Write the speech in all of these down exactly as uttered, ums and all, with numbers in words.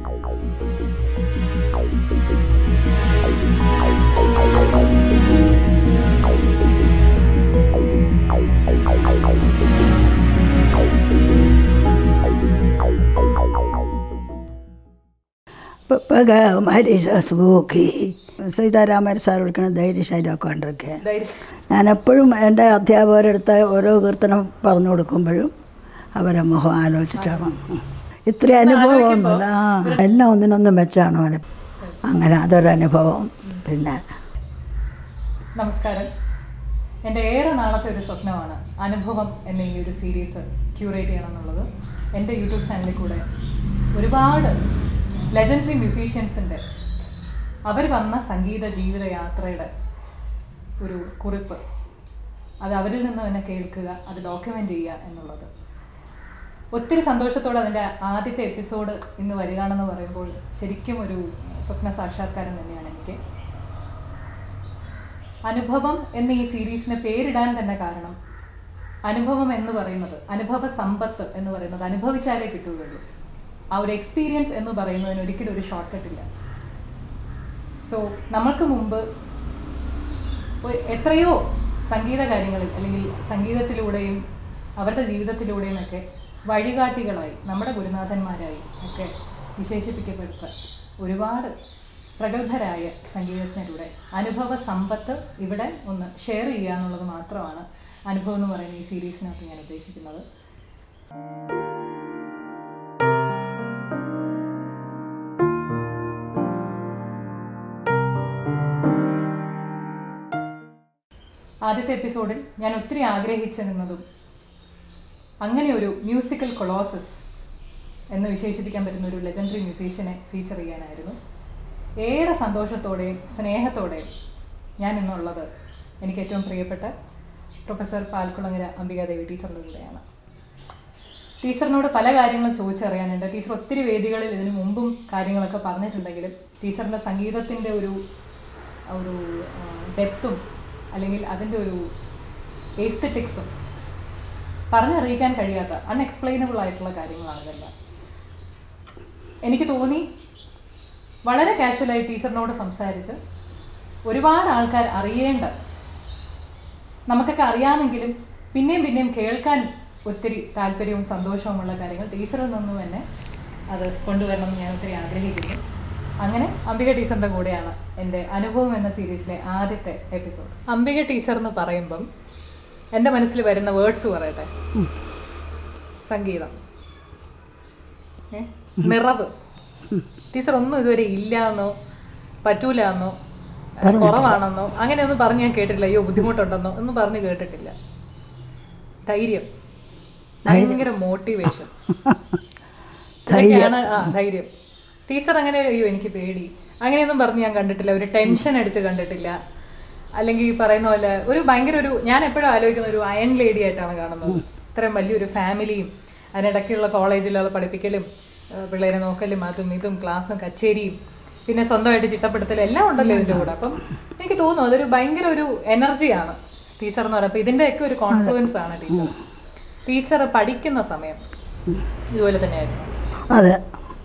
Sukhi Sitharaman sir വിളിക്കണ ധൈര്യശാലിയൊക്കെ കണ്ടിരിക്കുക. ഞാനെപ്പോഴും എൻ്റെ അധ്യാപകരെടുത്ത് ഓരോ കീർത്തനം പറഞ്ഞു കൊടുക്കുമ്പോഴും അവരെ മുഖം ആലോചിച്ചിട്ടാണ്. ഇത്രയും അനുഭവമൊന്നുമില്ല. ആ എല്ലാം ഒന്നിനൊന്നും വെച്ചാണ് അവന്. അങ്ങനെ അതൊരനുഭവം. പിന്നെ നമസ്കാരം. എൻ്റെ ഏറെ നാളത്തെ ഒരു സ്വപ്നമാണ് അനുഭവം എന്ന ഈ ഒരു സീരീസ് ക്യൂറേറ്റ് ചെയ്യണം എന്നുള്ളത്. എൻ്റെ യൂട്യൂബ് ചാനലിൽ കൂടെ ഒരുപാട് ലെജൻഡറി മ്യൂസീഷ്യൻസിൻ്റെ അവർ വന്ന സംഗീത ജീവിതയാത്രയുടെ ഒരു കുറിപ്പ്, അത് അവരിൽ നിന്ന് തന്നെ കേൾക്കുക, അത് ഡോക്യുമെൻ്റ് ചെയ്യുക എന്നുള്ളത് ഒത്തിരി സന്തോഷത്തോടെ അതിൻ്റെ ആദ്യത്തെ എപ്പിസോഡ് ഇന്ന് വരികയാണെന്ന് പറയുമ്പോൾ ശരിക്കും ഒരു സ്വപ്ന സാക്ഷാത്കാരം തന്നെയാണ് എനിക്ക്. അനുഭവം എന്ന ഈ സീരീസിന് പേരിടാൻ തന്നെ കാരണം അനുഭവം എന്ന് പറയുന്നത്, അനുഭവ സമ്പത്ത് എന്ന് പറയുന്നത് അനുഭവിച്ചാലേ കിട്ടുകയുള്ളൂ. ആ ഒരു എക്സ്പീരിയൻസ് എന്ന് പറയുന്നതിന് ഒരിക്കലും ഒരു ഷോർട്ട് കട്ടില്ല. സോ നമ്മൾക്ക് മുമ്പ് എത്രയോ സംഗീത കാര്യങ്ങളിൽ അല്ലെങ്കിൽ സംഗീതത്തിലൂടെയും അവരുടെ ജീവിതത്തിലൂടെയും ഒക്കെ വഴികാട്ടികളായി നമ്മുടെ ഗുരുനാഥന്മാരായി ഒക്കെ വിശേഷിപ്പിക്കപ്പെട്ട ഒരുപാട് പ്രഗത്ഭരായ സംഗീതജ്ഞരുടെ അനുഭവ സമ്പത്ത് ഇവിടെ ഒന്ന് ഷെയർ ചെയ്യുക എന്നുള്ളത് മാത്രമാണ് അനുഭവം എന്ന് പറയുന്ന ഈ സീരീസിനകത്ത് ഞാൻ ഉദ്ദേശിക്കുന്നത്. ആദ്യത്തെ എപ്പിസോഡിൽ ഞാൻ ഒത്തിരി ആഗ്രഹിച്ചിരുന്നതും അങ്ങനെ ഒരു മ്യൂസിക്കൽ കൊളോസസ് എന്ന് വിശേഷിപ്പിക്കാൻ പറ്റുന്ന ഒരു ലെജൻഡറി മ്യൂസീഷ്യനെ ഫീച്ചർ ചെയ്യാനായിരുന്നു. ഏറെ സന്തോഷത്തോടെയും സ്നേഹത്തോടെയും ഞാൻ ഇന്നുള്ളത് എനിക്ക് ഏറ്റവും പ്രിയപ്പെട്ട പ്രൊഫസർ പാൽക്കുളങ്ങര അംബിക ദേവി ടീച്ചറുടെ കൂടെയാണ്. ടീച്ചറിനോട് പല കാര്യങ്ങളും ചോദിച്ചറിയാനുണ്ട്. ടീച്ചർ ഒത്തിരി വേദികളിൽ ഇതിനു മുമ്പും കാര്യങ്ങളൊക്കെ പറഞ്ഞിട്ടുണ്ടെങ്കിലും ടീച്ചറിൻ്റെ സംഗീതത്തിൻ്റെ ഒരു ഒരു ഡെപ്തും അല്ലെങ്കിൽ അതിൻ്റെ ഒരു എസ്തെറ്റിക്സും പറഞ്ഞറിയിക്കാൻ കഴിയാത്ത അൺഎക്സ്പ്ലെയിനബിൾ ആയിട്ടുള്ള കാര്യങ്ങളാണ് ഇതെല്ലാം. എനിക്ക് തോന്നി വളരെ കാഷ്വലായി ടീച്ചറിനോട് സംസാരിച്ച് ഒരുപാട് ആൾക്കാർ അറിയേണ്ട, നമുക്കൊക്കെ അറിയാമെങ്കിലും പിന്നെയും പിന്നെയും കേൾക്കാൻ ഒത്തിരി താല്പര്യവും സന്തോഷവുമുള്ള കാര്യങ്ങൾ ടീച്ചറിൽ നിന്നും തന്നെ അത് കൊണ്ടുവരണമെന്ന് ഞാൻ ഒത്തിരി ആഗ്രഹിക്കുന്നു. അങ്ങനെ അംബിക ടീച്ചറിൻ്റെ കൂടെയാണ് എൻ്റെ അനുഭവം എന്ന സീരീസിലെ ആദ്യത്തെ എപ്പിസോഡ്. അംബിക ടീച്ചർ എന്ന് പറയുമ്പം എൻ്റെ മനസ്സിൽ വരുന്ന വേർഡ്സ് പറയട്ടെ. സംഗീതം, നിറവ്. ടീച്ചർ ഒന്നും ഇതുവരെ ഇല്ല എന്നോ പറ്റൂല എന്നോ കുറവാണെന്നോ അങ്ങനെയൊന്നും പറഞ്ഞ് ഞാൻ കേട്ടിട്ടില്ല. അയ്യോ ബുദ്ധിമുട്ടുണ്ടെന്നോ ഒന്നും പറഞ്ഞ് കേട്ടിട്ടില്ല. ധൈര്യം, ഭയങ്കര മോട്ടിവേഷൻ, ഇതൊക്കെയാണ്. ആ ധൈര്യം. ടീച്ചർ അങ്ങനെ അയ്യോ എനിക്ക് പേടി അങ്ങനെയൊന്നും പറഞ്ഞ് ഞാൻ കണ്ടിട്ടില്ല. ഒരു ടെൻഷൻ അടിച്ച് കണ്ടിട്ടില്ല. അല്ലെങ്കിൽ ഈ പറയുന്ന പോലെ ഒരു ഭയങ്കര ഒരു, ഞാൻ എപ്പോഴും ആലോചിക്കുന്ന ഒരു അയൺ ലേഡി ആയിട്ടാണ് കാണുന്നത്. ഇത്രയും വലിയൊരു ഫാമിലിയും അതിനിടയ്ക്കുള്ള കോളേജിലുള്ള പഠിപ്പിക്കലും പിള്ളേരെ നോക്കലും അതും ഇതും ക്ലാസ്സും കച്ചേരിയും പിന്നെ സ്വന്തമായിട്ട് ചിട്ടപ്പെടുത്തലും എല്ലാം ഉണ്ടല്ലോ ഇതിൻ്റെ കൂടെ. അപ്പം എനിക്ക് തോന്നുന്നു അതൊരു ഭയങ്കര ഒരു എനർജിയാണ് ടീച്ചർ എന്ന് പറയുമ്പോൾ. ഇതിൻ്റെയൊക്കെ ഒരു കോൺഫ്ലുവൻസ് ആണ് ടീച്ചർ. ടീച്ചർ പഠിക്കുന്ന സമയം ഇതുപോലെ തന്നെയായിരുന്നു. അതെ,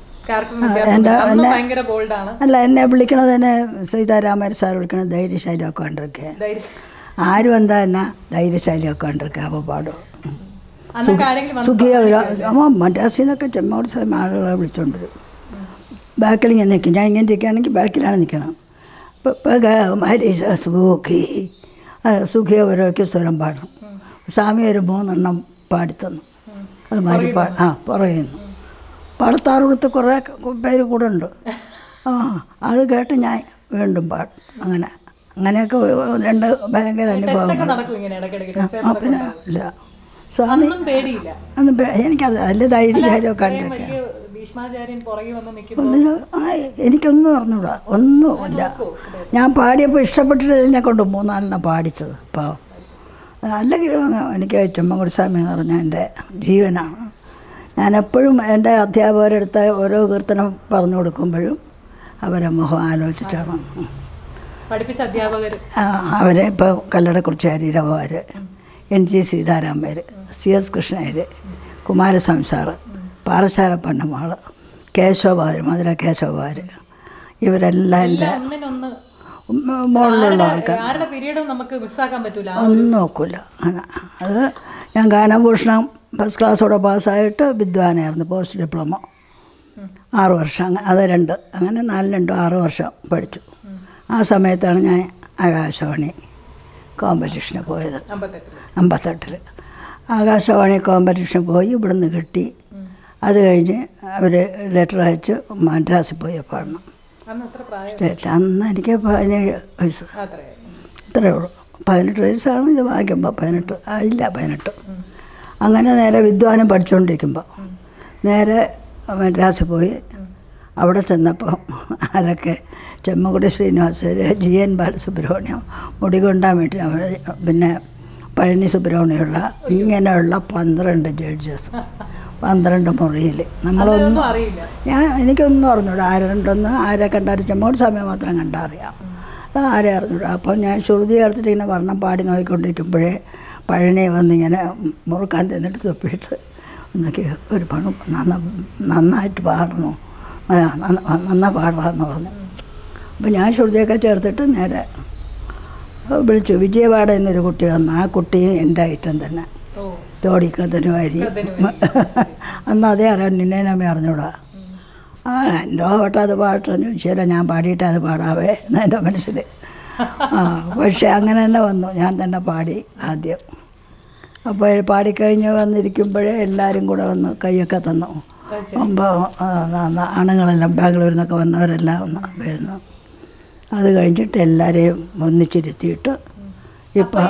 ഭയങ്കര ബോൾഡാണ്. അല്ല, എന്നെ വിളിക്കണത് തന്നെ സീതാരാമൻ സാർ വിളിക്കണത് ധൈര്യശാലിയൊക്കെ കണ്ടിരിക്കുക. ആരും എന്താ എന്നാ ധൈര്യശാലിയൊക്കെ കണ്ടിരിക്കുക. അപ്പോൾ പാടും സുഖിയ അമ്മ മദ്രാസിൽ നിന്നൊക്കെ ചെമ്മോട് സ്ഥലം ആളുകളെ വിളിച്ചോണ്ടിരും. ബാക്കിൽ ഇങ്ങനെ നിൽക്കും. ഞാൻ ഇങ്ങനെ ഇരിക്കുകയാണെങ്കിൽ ബാക്കിലാണ് നിൽക്കണം. സുഖി സുഖിയ ഓരോക്കെ സ്വരം പാടും. സ്വാമി ഒരു മൂന്നെണ്ണം പാടിത്തന്നു. അത് മാതിരി പാ ആ പറയുന്നു. പാടത്താറുകൊടുത്ത് കുറേ പേര് കൂടെ ഉണ്ട്. ആ അത് കേട്ട് ഞാൻ വീണ്ടും പാടും. അങ്ങനെ അങ്ങനെയൊക്കെ രണ്ട് ഭയങ്കര അനുഭവങ്ങൾ. ആ പിന്നെ ഇല്ല സ്വാമി ഒന്നും എനിക്കത് നല്ല ധൈര്യശാലിയൊക്കെ കണ്ടിട്ട് എനിക്കൊന്നും അറിഞ്ഞൂടാ, ഒന്നുമില്ല. ഞാൻ പാടിയപ്പോൾ ഇഷ്ടപ്പെട്ടിട്ട് എന്നെ കൊണ്ട് മൂന്നാലെണ്ണം പാടിച്ചത്. അപ്പോൾ അല്ലെങ്കിൽ എനിക്ക് ചെമ്മൻകുടി സ്വാമി എന്ന് പറഞ്ഞാൽ എൻ്റെ ജീവനാണ്. ഞാനെപ്പോഴും എൻ്റെ അധ്യാപകരെടുത്ത് ഓരോ കീർത്തനം പറഞ്ഞു കൊടുക്കുമ്പോഴും അവരെ മുഖം ആലോചിച്ചിട്ടാണ്. പഠിപ്പിച്ച അധ്യാപകർ അവരെ ഇപ്പോൾ കല്ലടക്കുറിച്ചാരി രവമാർ, N G Seetharamar, C S Krishnaiyer, Kumaraswamy sir, Parassala പന്നമാൾ, കേശവഭാര്, മധുര കേശവഭാര്, ഇവരെല്ലാം എൻ്റെ ഒന്നിനൊന്ന് മുകളിലുള്ള ആൾക്കാർ. ആരുടെ പീരീഡും നമുക്ക് മിസ്സാക്കാൻ പറ്റില്ല, ഒന്നും നോക്കില്ല. അത് ഞാൻ ഗാനഭൂഷണം ഫസ്റ്റ് ക്ലാസ്സോടെ പാസ്സായിട്ട് വിദ്വാനായിരുന്നു, പോസ്റ്റ് ഡിപ്ലോമ ആറ് വർഷം. അങ്ങനെ അത് രണ്ട് അങ്ങനെ നാല് രണ്ടും ആറ് വർഷം പഠിച്ചു. ആ സമയത്താണ് ഞാൻ ആകാശവാണി കോമ്പറ്റീഷന് പോയത്, അമ്പത്തെട്ടിൽ ആകാശവാണി കോമ്പറ്റീഷന് പോയി. ഇവിടുന്ന് കിട്ടി. അത് കഴിഞ്ഞ് അവർ ലെറ്റർ അയച്ച് മദ്രാസിൽ പോയി പാടണം സ്റ്റേറ്റ്. അന്ന് എനിക്ക് പതിനേഴ് വയസ്സ് ഇത്രയേ ഉള്ളൂ. പതിനെട്ട് വയസ്സാണ് ഇത് വായിക്കുമ്പോൾ, പതിനെട്ട് ഇല്ല പതിനെട്ട്. അങ്ങനെ നേരെ വിദ്വാനം പഠിച്ചുകൊണ്ടിരിക്കുമ്പോൾ നേരെ മദ്രാസിൽ പോയി. അവിടെ ചെന്നപ്പോൾ ആരൊക്കെ ചെമ്മക്കുടി ശ്രീനിവാസർ, ജി എൻ ബാലസുബ്രഹ്മണ്യം, മുടികൊണ്ടാൻ വേണ്ടി അവർ, പിന്നെ പഴനി സുബ്രഹ്മണ്യമുള്ള, ഇങ്ങനെയുള്ള പന്ത്രണ്ട് ജഡ്ജസ്, പന്ത്രണ്ട് മുറിയിൽ. നമ്മളൊന്നും അറിയില്ല, ഞാൻ എനിക്കൊന്നും അറിഞ്ഞൂടാ ആരുണ്ടെന്ന്. ആരെ കണ്ടാലും ചെമ്മോട് സമയം മാത്രം കണ്ടറിയാം, ആരെ അറിഞ്ഞൂടാ. അപ്പോൾ ഞാൻ ശ്രുതി ചേർത്തിട്ട് ഇങ്ങനെ വർണ്ണം പാടി നോക്കിക്കൊണ്ടിരിക്കുമ്പോഴേ പഴനി വന്നിങ്ങനെ മുറുക്കാൻ തിന്നിട്ട് തൊപ്പിയിട്ട് എന്നൊക്കെ ഒരു പണം നന്ന നന്നായിട്ട് പാടണു, നന്നാ പാടാമെന്ന് പറഞ്ഞു. അപ്പോൾ ഞാൻ ശ്രുതിയൊക്കെ ചേർത്തിട്ട് നേരെ വിളിച്ചു. വിജയവാഡ എന്നൊരു കുട്ടി വന്നു. ആ കുട്ടിയും എൻ്റെ ഐറ്റം തന്നെ, തോടിക്കത്തനുമാരി. അന്ന് അതേ അറിയാം, നിന്നേനമ്മ അറിഞ്ഞൂടാ. ആ എന്തോ ആവട്ടെ അത് പാട്ടെന്ന് ചോദിച്ചാലോ, ഞാൻ പാടിയിട്ട് അത് പാടാവേ എന്നെൻ്റെ മനസ്സിൽ. ആ പക്ഷേ അങ്ങനെ തന്നെ വന്നു, ഞാൻ തന്നെ പാടി ആദ്യം. അപ്പോൾ പാടിക്കഴിഞ്ഞ് വന്നിരിക്കുമ്പോഴേ എല്ലാവരും കൂടെ വന്ന് കൈയൊക്കെ തന്നു. അപ്പോൾ ആണുങ്ങളെല്ലാം ബാംഗ്ലൂരിൽ നിന്നൊക്കെ വന്നവരെല്ലാം ഒന്ന് വരുന്നു. അത് കഴിഞ്ഞിട്ട് എല്ലാവരെയും ഒന്നിച്ചിരുത്തിയിട്ട് ഇപ്പം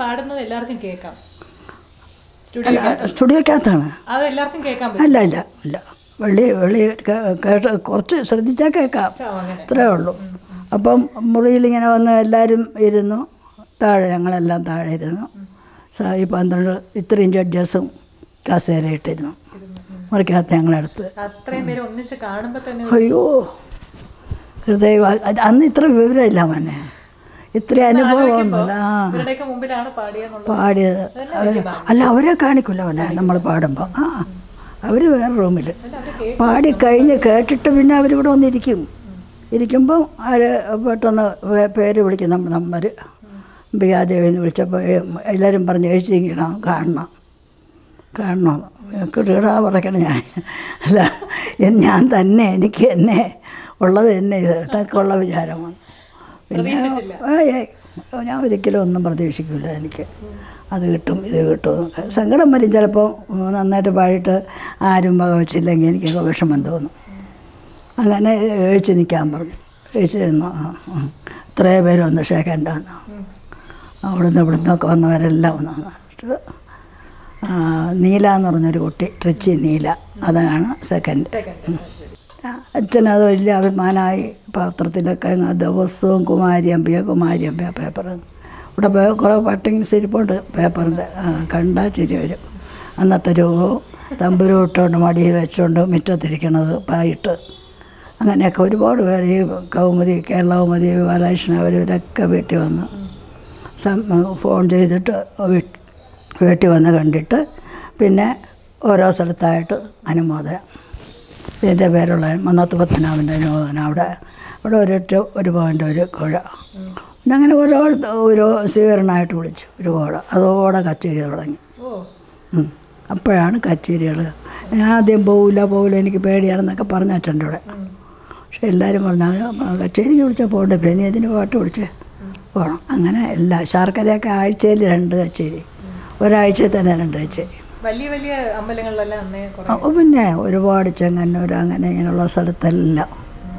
സ്റ്റുഡിയോക്കകത്താണ്. അല്ല അല്ല ഇല്ല വെളി വെളി കേട്ട് കുറച്ച് ശ്രദ്ധിച്ചാൽ കേൾക്കാം, അത്രേ ഉള്ളൂ. അപ്പം മുറിയിലിങ്ങനെ വന്ന് എല്ലാവരും ഇരുന്നു. താഴെ ഞങ്ങളെല്ലാം താഴെ ഇരുന്നു. ഈ പന്ത്രണ്ട് ഇത്രയും ജഡ്ജസും കസേരയിട്ടിരുന്നു. മുറിക്കകത്ത് ഞങ്ങളടുത്ത്. അയ്യോ ഹൃദയ, അന്ന് ഇത്ര വിവരമില്ല മോനെ, ഇത്ര അനുഭവമൊന്നുമില്ല. പാടിയത് അല്ല, അവരെ കാണിക്കില്ല അവനെ നമ്മൾ പാടുമ്പോൾ. ആ അവർ വേറെ റൂമിൽ പാടിക്കഴിഞ്ഞ് കേട്ടിട്ട് പിന്നെ അവരിവിടെ വന്നിരിക്കും. ഇരിക്കുമ്പം അവർ പെട്ടെന്ന് പേര് വിളിക്കും, നമ്മൾ നമ്പർ അംബികാ ദേവിന്ന് വിളിച്ചപ്പോൾ എല്ലാവരും പറഞ്ഞ് എഴുതിക്കണം, കാണണം കാണണം കിടകിടാ പറയണം. ഞാൻ അല്ല ഞാൻ തന്നെ, എനിക്ക് എന്നെ ഉള്ളത് തന്നെ ഇത് ഇതൊക്കെയുള്ള വിചാരമാണ്. പിന്നെ ഏ ഞാൻ ഒരിക്കലും ഒന്നും പ്രതീക്ഷിക്കില്ല, എനിക്ക് അത് കിട്ടും ഇത് കിട്ടും എന്നൊക്കെ. സങ്കടം വരും ചിലപ്പോൾ, നന്നായിട്ട് പാടിയിട്ട് ആരും വക വെച്ചില്ലെങ്കിൽ എനിക്കൊക്കെ വിഷമം തോന്നും. അങ്ങനെ എഴുച്ച് നിൽക്കാൻ പറഞ്ഞു. എഴുച്ച് നിന്നു. ഇത്രയും പേര് വന്ന് ഷേഖൻ്റാന്ന് അവിടുന്ന് ഇവിടുന്നൊക്കെ വന്നവരെല്ലാം വന്നു. നീല എന്ന് പറഞ്ഞൊരു കുട്ടി, ട്രിച്ചി നീല, അതാണ് സെക്കൻഡ്. അച്ഛനത് വലിയ അഭിമാനമായി. പത്രത്തിലൊക്കെ ദിവസവും കുമാരി അംബിക കുമാരി അംബിക പേപ്പർ. ഇവിടെ കുറേ പട്ടിങ്സ് ഇരിപ്പുണ്ട് പേപ്പറിൻ്റെ. കണ്ടാൽ ചിരി വരും. അന്നത്തെ രൂപവും തമ്പുരും ഇട്ടുകൊണ്ട് മടിയിൽ വെച്ചുകൊണ്ട് മുറ്റത്തിരിക്കണത് പായിട്ട്, അങ്ങനെയൊക്കെ ഒരുപാട് പേര് ഈ കൗമുദി, കേരള കൗമുദി, ബാലകൃഷ്ണൻ അവരവരൊക്കെ വീട്ടിൽ വന്ന് ഫോൺ ചെയ്തിട്ട് വീട്ടിൽ വന്ന് കണ്ടിട്ട് പിന്നെ ഓരോ സ്ഥലത്തായിട്ട് അനുമോദനം. ഇതിൻ്റെ പേരുള്ള മന്നത്ത് പത്മനാഭൻ്റെ അനുമോദനം. അവിടെ അവിടെ ഒരൊറ്റ ഒരു പോയിൻ്റ് ഒരു കുഴ. പിന്നെ അങ്ങനെ ഓരോ ഓരോ സ്വീകരണമായിട്ട് വിളിച്ചു ഒരു കോഴ. അതോടെ കച്ചേരി തുടങ്ങി. അപ്പോഴാണ് കച്ചേരികൾ. ഞാൻ ആദ്യം പോവില്ല പോവില്ല എനിക്ക് പേടിയാണെന്നൊക്കെ പറഞ്ഞ അച്ഛൻ്റെ കൂടെ. പക്ഷെ എല്ലാവരും പറഞ്ഞാൽ കച്ചേരിക്ക് വിളിച്ചാൽ പോകണ്ടേ, പിന്നെ ഇതിന് പാട്ട് വിളിച്ച് പോകണം. അങ്ങനെ എല്ലാ ശർക്കരയൊക്കെ ആഴ്ചയിൽ രണ്ട് കച്ചേരി, ഒരാഴ്ചയിൽ തന്നെ രണ്ട് കച്ചേരി. വലിയ വലിയ അമ്പലങ്ങളിലെല്ലാം പിന്നെ ഒരുപാട് ചെങ്ങന്നൂർ അങ്ങനെ ഇങ്ങനെയുള്ള സ്ഥലത്തെല്ലാം.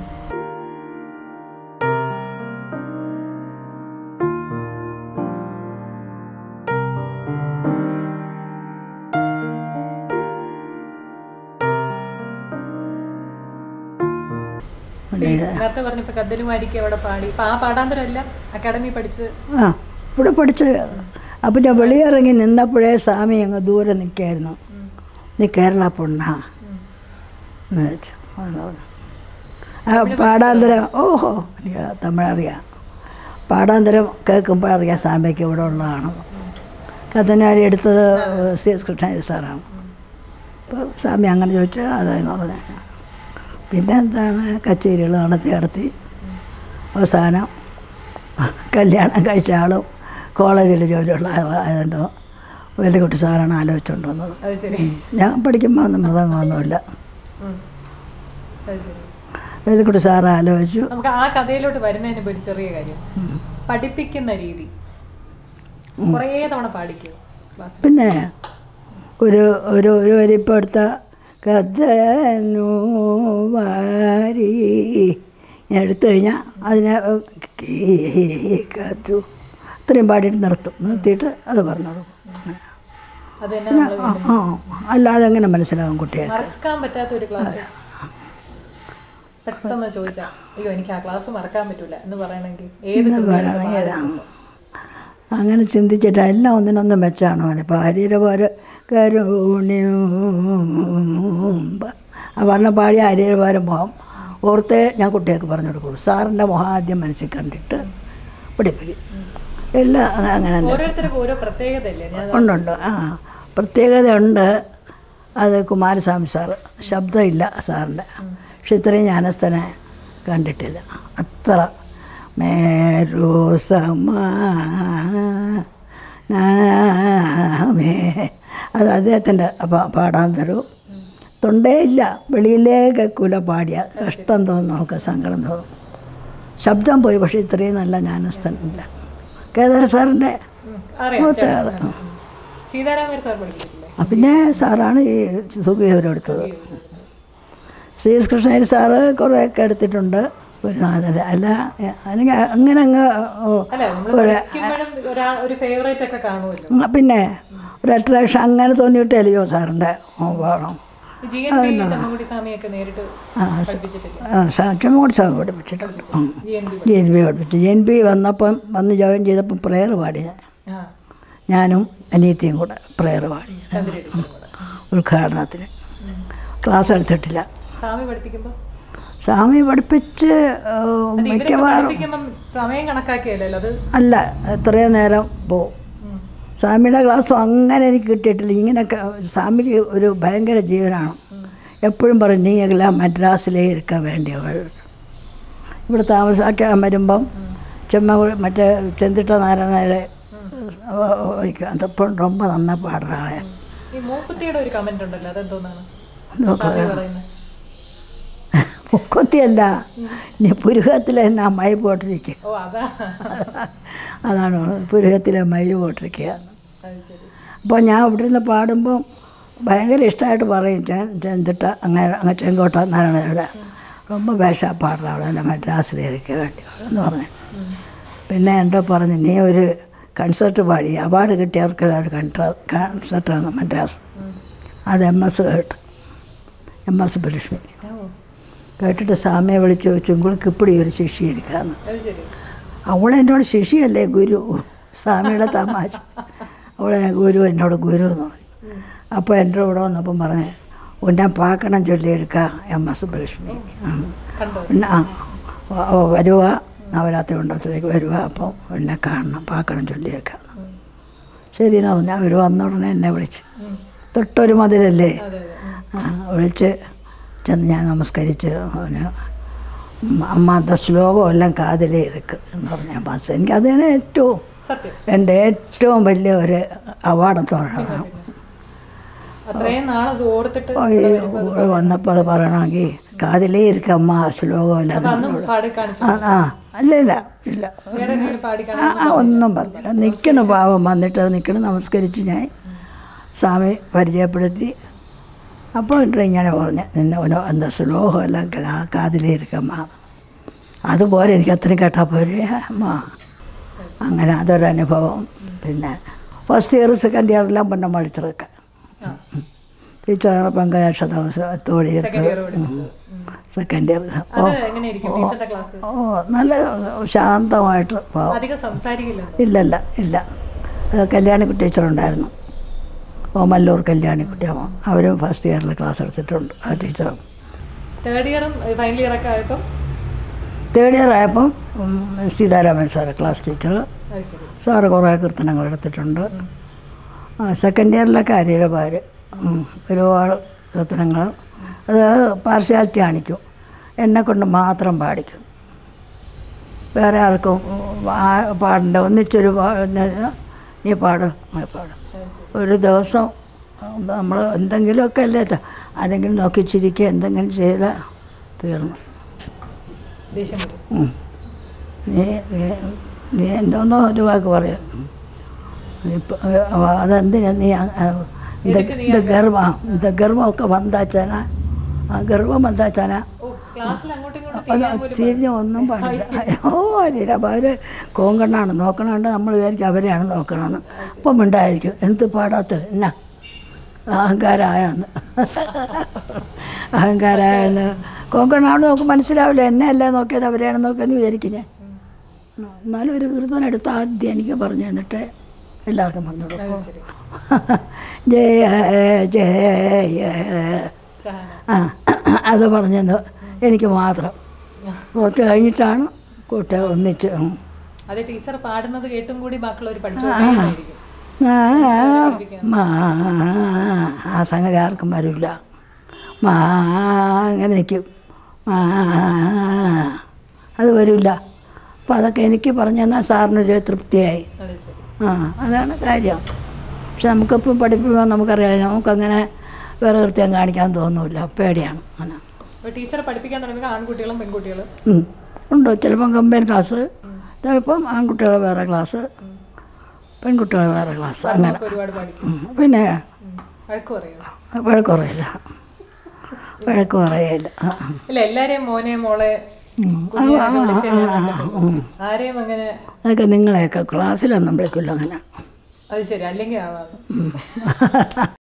നേരത്തെ പറഞ്ഞപ്പോൾ കദ്ദലുമാരിക്ക് അവിടെ പാടി. ആ പാടാന്തരമെല്ലാം അക്കാഡമി പഠിച്ച് ആ ഇവിടെ പഠിച്ച്. അപ്പം ഞാൻ വെളിയിറങ്ങി നിന്നപ്പോഴേ സ്വാമി അങ്ങ് ദൂരെ നിൽക്കായിരുന്നു. നീ കേരള പൊണ്ണാ എന്ന് വെച്ചു. ആ പാടാന്തരം, ഓഹോ എനിക്ക് തമിഴറിയാം. പാടാന്തരം കേൾക്കുമ്പോഴറിയാം സ്വാമിക്ക് ഇവിടെ ഉള്ളതാണെന്ന്. കഥനാരി എടുത്തത് സി എസ് കൃഷ്ണൻ സാറാണ്. അപ്പോൾ സ്വാമി അങ്ങനെ ചോദിച്ചാൽ അതെന്ന് പറഞ്ഞാൽ പിന്നെ എന്താണ് കച്ചേരികൾ നടത്തി നടത്തി അവസാനം കല്യാണം കഴിച്ച ആളും കോളേജിൽ ജോലിയുള്ള ആയതുകൊണ്ടോ വലിയകുട്ടി സാറാണ് ആലോചിച്ചുകൊണ്ട് വന്നത്. ഞാൻ പഠിക്കുമ്പോൾ ഒന്നും മൃദംഗമൊന്നുമില്ല. വലിയകുട്ടി സാറ് ആലോചിച്ചു. നമുക്ക് ആ കഥയിലോട്ട് വരുന്നതിന് ഒരു ചെറിയ കാര്യം, പഠിപ്പിക്കുന്ന രീതി കുറേ തവണ പാടിക്കും. പിന്നെ ഒരു ഒരു ഒരു വരിപ്പം എടുത്ത കഥനു വാരി ഞാൻ എടുത്തു കഴിഞ്ഞാൽ അതിനെ കത്തു അത്രയും പാടിയിട്ട് നിർത്തും. നിർത്തിയിട്ട് അത് പറഞ്ഞോളൂ. ആ അല്ലാതെ എങ്ങനെ മനസ്സിലാവും കുട്ടികൾക്ക്? മറക്കാൻ പറ്റാത്തൊരു ക്ലാസ് പെട്ടെന്ന് ചോദിച്ചാൽ അയ്യോ എനിക്ക് ആ ക്ലാസ് മറക്കാൻ പറ്റില്ല എന്ന് പറയണമെങ്കിൽ ഏത് അങ്ങനെ ചിന്തിച്ചിട്ട് എല്ലാം ഒന്നിനൊന്നും വെച്ചാണോ ഇപ്പോൾ ഹരിയുടെ പോലെ കരുണ്യം ആ പറഞ്ഞ പാടിയ ഹരിയുടെ പോലെ മുഖം ഓർത്തേ ഞാൻ കുട്ടികൾക്ക് പറഞ്ഞു കൊടുക്കുള്ളൂ. സാറിൻ്റെ മുഖം ആദ്യം മനസ്സിൽ കണ്ടിട്ട് പഠിപ്പിക്കും. എല്ലാം അങ്ങനെ ഉണ്ടുണ്ട്. ആ പ്രത്യേകത ഉണ്ട്. അത് കുമാരസ്വാമി സാറ് ശബ്ദമില്ല സാറിൻ്റെ, പക്ഷെ ഇത്രയും ജ്ഞാനസ്ഥനെ കണ്ടിട്ടില്ല. അത്ര മേരോ സമാമേ അത് അദ്ദേഹത്തിൻ്റെ പാടാൻ തരൂ. തൊണ്ടയില്ല, വെളിയിലേക്ക് കുല പാടിയ കഷ്ടം തോന്നും, നമുക്ക് സങ്കടം തോന്നും. ശബ്ദം പോയി, പക്ഷേ ഇത്രയും നല്ല ജ്ഞാനസ്ഥനില്ല. കേദാര സാറിൻ്റെ മൂത്ത ആൾ. പിന്നെ സാറാണ് ഈ സുഖിയവരെടുത്തത്. സി എസ് കൃഷ്ണൻ സാറ് കുറേയൊക്കെ എടുത്തിട്ടുണ്ട്. ഒരു നാദര അല്ല അല്ലെങ്കിൽ അങ്ങനെ അങ്ങ് പിന്നെ ഒരു അട്രാക്ഷൻ അങ്ങനെ തോന്നിയിട്ടല്ലയോ സാറിൻ്റെ പാടം. ചെമ്മൻകുടി സ്വാമി പഠിപ്പിച്ചിട്ടുണ്ട്. ജി എൻ ബി പഠിപ്പിച്ചു. ജി എൻ ബി വന്നപ്പം വന്ന് ജോയിൻ ചെയ്തപ്പം പ്രെയർ പാടി ഞാൻ ഞാനും അനിയത്തിയും കൂടെ പ്രെയർ പാടി ഉദ്ഘാടനത്തിന്. ക്ലാസ് എടുത്തിട്ടില്ല. സ്വാമി പഠിപ്പിച്ച് മിക്കവാറും അല്ല എത്രയും നേരം പോവും. സ്വാമിയുടെ ക്ലാസ്സും അങ്ങനെ എനിക്ക് കിട്ടിയിട്ടില്ല. ഇങ്ങനെയൊക്കെ സ്വാമിക്ക് ഒരു ഭയങ്കര ജീവനാണ്. എപ്പോഴും പറയും നീ എല്ലാം മദ്രാസിലേ ഇരിക്കാൻ വേണ്ടിയവൾ. ഇവിടെ താമസാക്കാൻ വരുമ്പം ചെമ്മ മറ്റേ ചെന്തിട്ട നാരായണയുടെ അതപ്പോഴും ரொம்ப നന്നാ പാടുറാളെ. മുക്കൊത്തിയല്ല, ഇനി പുരുഹത്തിലെ തന്നെ അമ്മായി പോട്ടിരിക്കുക. അതാണ് പുരുഹത്തിലെ മയിൽ പോട്ടിരിക്കുക. അപ്പോൾ ഞാൻ ഇവിടെ നിന്ന് പാടുമ്പം ഭയങ്കര ഇഷ്ടമായിട്ട് പറയും ചെന്തിട്ട അങ്ങനെ അങ്ങ് ചെങ്കോട്ട നാരായണയുടെ ரொம்ப വേഷ പാടുറാളല്ല മദ്രാസിലേക്ക് വേണ്ടി എന്ന് പറഞ്ഞു. പിന്നെ എൻ്റെ പറഞ്ഞു നീ ഒരു കൺസേർട്ട് പാടി അവാർഡ് കിട്ടിയവർക്കെല്ലാം ഒരു കൺട്രാ കൺസേർട്ടാണ് മദ്രാസ്. അത് എം എസ് കേട്ട് എം എസ് ബലക്ഷ്മി കേട്ടിട്ട് സ്വാമിയെ വിളിച്ച് ചോദിച്ചു உங்களுக்கு இப்படி ഒരു ശിഷ്യ ഇരിക്കാമെന്ന്. അവളെന്നോട് ശിഷ്യയല്ലേ ഗുരു, സ്വാമിയുടെ തമാശ. അവളെ ഗുരു എന്നോട് ഗുരു എന്ന് പറഞ്ഞു. അപ്പോൾ എൻ്റെ കൂടെ വന്നപ്പം പറഞ്ഞ് ഉന്നെ പാക്കണം ചൊല്ലിയിരിക്ക എം എസ് ബലക്ഷ്മി. ആ വരുക നവരാത്രി മണ്ഡപത്തിലേക്ക് വരുക, അപ്പം എന്നെ കാണണം പാക്കണം ചൊല്ലിയിരിക്കാം. ശരി എന്ന് പറഞ്ഞാൽ അവർ വന്ന ഉടനെ എന്നെ വിളിച്ച് തൊട്ടൊരു മതിലല്ലേ വിളിച്ച് ചെന്ന് ഞാൻ നമസ്കരിച്ച് അവന് അമ്മ അത ശ്ലോകം എല്ലാം കാതിലേ ഇരിക്ക് എന്ന് പറഞ്ഞാൽ പാസ്. എനിക്ക് അതിന് ഏറ്റവും എൻ്റെ ഏറ്റവും വലിയ ഒരു അവാർഡെന്ന് പറയുന്നത്. വന്നപ്പോൾ അത് പറയണമെങ്കിൽ കാതിലേ ഇരിക്കുക അമ്മ ശ്ലോകം അല്ലാതെ ആ അല്ല ഇല്ല ഇല്ല ആ ഒന്നും പറഞ്ഞില്ല. നിൽക്കണം പാവം വന്നിട്ട് നിൽക്കണം നമസ്കരിച്ച് ഞാൻ സ്വാമി പരിചയപ്പെടുത്തി. അപ്പോൾ ഉണ്ട് ഇങ്ങനെ പറഞ്ഞ് നിന്നെ എന്താ ശ്ലോകം എല്ലാം കാതിലേ ഇരിക്കമ്മ. അതുപോലെ എനിക്ക് അത്രയും കേട്ടാൽ പോരെ അമ്മ. അങ്ങനെ അതൊരനുഭവം. പിന്നെ ഫസ്റ്റ് ഇയർ സെക്കൻഡ് ഇയറെല്ലാം പിന്നെ മളിച്ചിറക്ക ടീച്ചറാണ് പങ്കജാക്ഷ തോടി എടുത്തത്. സെക്കൻഡ് ഇയർ ഓ ഓ നല്ല ശാന്തമായിട്ട് പോവാം. ഇല്ലല്ല ഇല്ല കല്യാണിക്കുട്ടി ടീച്ചറുണ്ടായിരുന്നു, ഓമല്ലൂർ കല്യാണിക്കുട്ടിയമ്മ. അവരും ഫസ്റ്റ് ഇയറിൽ ക്ലാസ് എടുത്തിട്ടുണ്ട് ആ ടീച്ചറും. തേർഡ് ഇയറും ഫൈനൽ ഇയറൊക്കെ ആയപ്പം തേർഡ് ഇയർ ആയപ്പം Seetharaman sir class teacher. Sir കുറേ കീർത്തനങ്ങൾ എടുത്തിട്ടുണ്ട്. സെക്കൻഡ് ഇയറിലൊക്കെ അരിയുടെ പാര് ഒരുപാട് കീർത്തനങ്ങൾ. അത് പാർഷ്യാലിറ്റി കാണിക്കും. എന്നെക്കൊണ്ട് മാത്രം പാടിക്കും. വേറെ ആർക്കും പാടണ്ട. ഒന്നിച്ചൊരു നീ പാട് നീ പാടും. ഒരു ദിവസം നമ്മൾ എന്തെങ്കിലുമൊക്കെ അല്ലേ ആരെങ്കിലും നോക്കി ചിരിക്കുക എന്തെങ്കിലും ചെയ്താൽ തീർന്നു. നീ നീ എന്തോന്നോ ഒരു വാക്ക് പറയാം. ഇപ്പം അതെന്തിനാ നീ ഇത് ഗർവം ഇത് ഗർവമൊക്കെ വന്നാച്ചാന ആ ഗർവം വന്നാച്ചാന തിരിഞ്ഞ് ഒന്നും പാടില്ല. ഓ അറിയില്ല. അപ്പോൾ അവർ കോങ്കണ്ണാണ് നോക്കണുണ്ട്. നമ്മൾ വിചാരിക്കും അവരെയാണ് നോക്കണമെന്ന്. അപ്പം ഉണ്ടായിരിക്കും എന്ത് പാടാത്തത് എന്നാ അഹങ്കാരമായെന്ന് അഹങ്കാരമായെന്ന് കോങ്കണ്ണാണ് നോക്കും മനസ്സിലാവില്ല. എന്നെ അല്ലേ നോക്കിയത് അവരെയാണ് നോക്കിയെന്ന് വിചാരിക്കും ഞാൻ. എന്നാലും ഒരു കീർത്തനം എടുത്ത് ആദ്യം എനിക്ക് പറഞ്ഞു തന്നിട്ട് എല്ലാവർക്കും പറഞ്ഞു കൊടുക്കും. ജയ ജയ ആ അത് പറഞ്ഞെന്ന് എനിക്ക് മാത്രം. കുറച്ച് കഴിഞ്ഞിട്ടാണ് കൂട്ട ഒന്നിച്ച് ടീച്ചർ പാടുന്നത് കേട്ടും കൂടി ആ സംഗതി ആർക്കും വരില്ല. മാ അങ്ങനെ നിൽക്കും. മാ അത് വരില്ല. അപ്പോൾ അതൊക്കെ എനിക്ക് പറഞ്ഞു തന്നാൽ സാറിനൊരു തൃപ്തിയായി. ആ അതാണ് കാര്യം. പക്ഷെ നമുക്കിപ്പം പഠിപ്പിക്കാൻ നമുക്കറിയാം. നമുക്കങ്ങനെ വേറെ കൃത്യം കാണിക്കാൻ തോന്നില്ല. പേടിയാണ്. അങ്ങനെ ടീച്ചർ പഠിപ്പിക്കാൻ തുടങ്ങിയ ആൺകുട്ടികളും പെൺകുട്ടികളും ഉണ്ടോ? ചിലപ്പം കമ്പൈൻ ക്ലാസ്, ചിലപ്പം ആൺകുട്ടികൾ വേറെ ക്ലാസ്, പെൺകുട്ടികൾ വേറെ ക്ലാസ്. അങ്ങനെ പിന്നെ വഴക്ക് പറയില്ല. വഴക്ക് പറയില്ല. എല്ലാരെയും മോനെ മോളെ അതൊക്കെ നിങ്ങളെയൊക്കെ ക്ലാസ്സിലൊന്നും വിളിക്കില്ല അങ്ങനെ. അത് ശരി. അല്ലെങ്കിൽ ആവാം.